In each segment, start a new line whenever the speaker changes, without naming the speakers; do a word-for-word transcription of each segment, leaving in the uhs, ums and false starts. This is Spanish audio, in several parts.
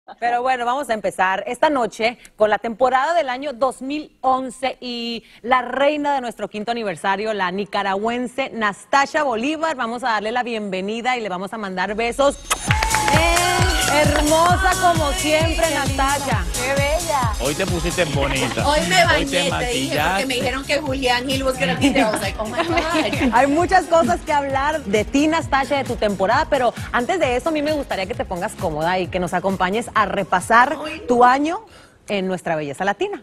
Pero bueno, vamos a empezar esta noche con la temporada del año dos mil once y la reina de nuestro quinto aniversario, la nicaragüense Nastasha Bolívar. Vamos a darle la bienvenida y le vamos a mandar besos. ¡Eh! Hermosa como siempre, Nastasha.
¡Qué bella!
Hoy te pusiste bonita.
Hoy me bañé,
Hoy te,
te dije, porque me dijeron que Julián Gil was gonna be there. I was like, oh my God.
Hay muchas cosas que hablar de ti, Nastasha, de tu temporada, pero antes de eso a mí me gustaría que te pongas cómoda y que nos acompañes a repasar
Ay, no.
tu año en nuestra belleza latina.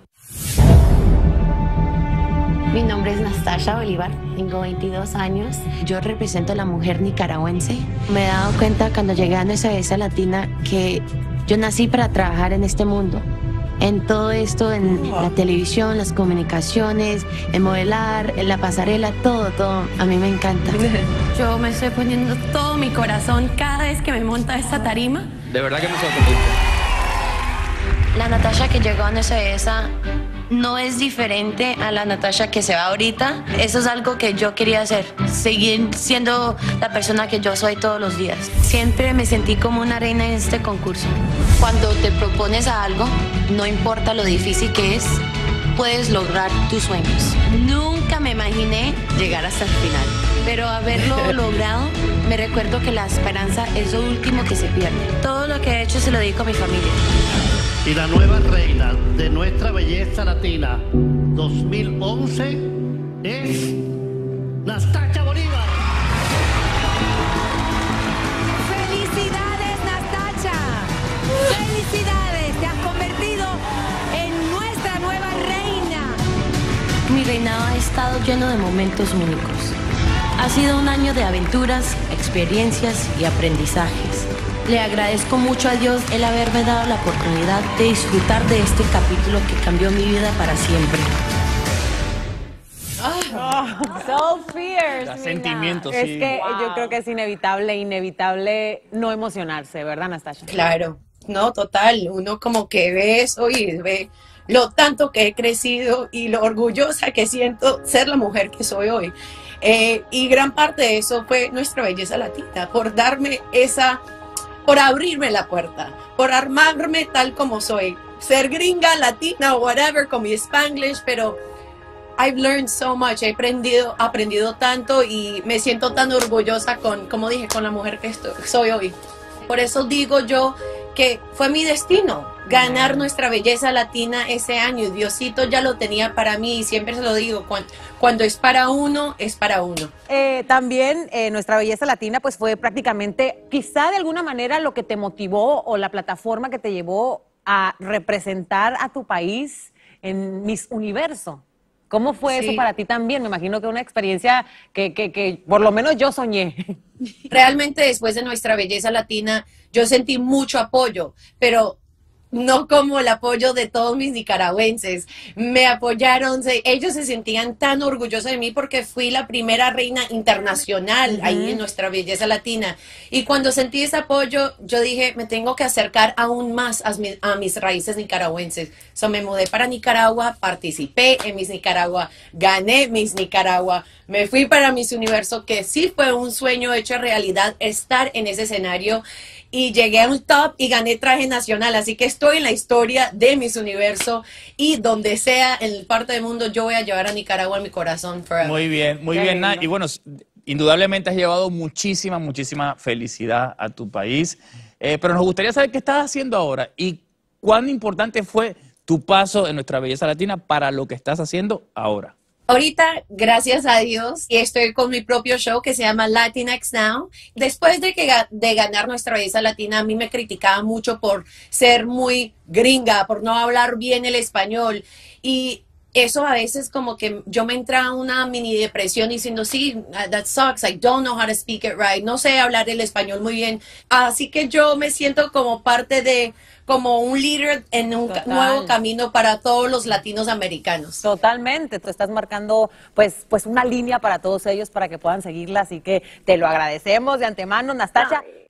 Mi nombre es Nastasha Bolívar, tengo veintidós años. Yo represento a la mujer nicaragüense. Me he dado cuenta cuando llegué a nuestra belleza latina que yo nací para trabajar en este mundo. En todo esto, en la televisión, las comunicaciones, en modelar, en la pasarela, todo, todo. A mí me encanta. Yo me estoy poniendo todo mi corazón cada vez que me monta esta tarima.
De verdad que me sorprendiste.
La Natasha que llegó a nuestra belleza no es diferente a la Natasha que se va ahorita. Eso es algo que yo quería hacer, seguir siendo la persona que yo soy todos los días. Siempre me sentí como una reina en este concurso. Cuando te propones a algo, no importa lo difícil que es, puedes lograr tus sueños. Nunca me imaginé llegar hasta el final, pero haberlo logrado, me recuerdo que la esperanza es lo último que se pierde. Todo lo que he hecho se lo dedico a mi familia.
Y la nueva reina de nuestra belleza latina dos mil once es Nastasha Bolívar.
¡Felicidades, Nastasha! ¡Felicidades! Te has convertido en nuestra nueva reina.
Mi reinado ha estado lleno de momentos únicos. Ha sido un año de aventuras, experiencias y aprendizajes. Le agradezco mucho a Dios el haberme dado la oportunidad de disfrutar de este capítulo que cambió mi vida para siempre.
So fierce,
Da
mira.
sentimiento,
Es
sí.
que
Wow.
yo creo que es inevitable, inevitable no emocionarse, ¿verdad, Nastasha?
Claro, no, total. Uno como que ve eso y ve lo tanto que he crecido y lo orgullosa que siento ser la mujer que soy hoy. Eh, y gran parte de eso fue nuestra belleza latina, por darme esa... por abrirme la puerta, por armarme tal como soy, ser gringa, latina o whatever con mi Spanglish, pero I've learned so much, he aprendido, aprendido tanto y me siento tan orgullosa con, como dije, con la mujer que estoy, soy hoy. Por eso digo yo que fue mi destino, ganar
Bien.
nuestra belleza latina ese año. Diosito ya lo tenía para mí y siempre se lo digo, cuando, cuando es para uno, es para uno.
Eh, también eh, nuestra belleza latina pues fue prácticamente, quizá de alguna manera lo que te motivó o la plataforma que te llevó a representar a tu país en Miss Universo. ¿Cómo fue
Sí.
eso para ti también? Me imagino que una experiencia que, que, que por lo menos yo soñé.
Realmente después de nuestra belleza latina, yo sentí mucho apoyo, pero no como el apoyo de todos mis nicaragüenses. Me apoyaron, se- ellos se sentían tan orgullosos de mí porque fui la primera reina internacional ahí en nuestra belleza latina. Y cuando sentí ese apoyo, yo dije, me tengo que acercar aún más a, mi- a mis raíces nicaragüenses. So, me mudé para Nicaragua, participé en Miss Nicaragua, gané Miss Nicaragua, me fui para Miss Universo, que sí fue un sueño hecho realidad estar en ese escenario. Y llegué a un top y gané traje nacional, así que estoy en la historia de Miss Universo y donde sea en parte del mundo yo voy a llevar a Nicaragua en mi corazón forever.
Muy bien, muy
Qué
bien, Nat.
lindo.
Y bueno, s- indudablemente has llevado muchísima, muchísima felicidad a tu país. Eh, pero nos gustaría saber qué estás haciendo ahora y cuán importante fue tu paso en nuestra belleza latina para lo que estás haciendo ahora.
Ahorita, gracias a Dios, estoy con mi propio show que se llama Latinx Now. Después de, que, ga- de ganar nuestra belleza latina, a mí me criticaban mucho por ser muy gringa, por no hablar bien el español. Y eso a veces como que yo me entraba una mini depresión diciendo, sí, that sucks, I don't know how to speak it right, no sé hablar el español muy bien. Así que yo me siento como parte de, como un líder en un ca-
Total.
nuevo camino para todos los latinos americanos.
Totalmente, tú estás marcando pues, pues una línea para todos ellos para que puedan seguirla, así que te lo agradecemos de antemano, Nastasha.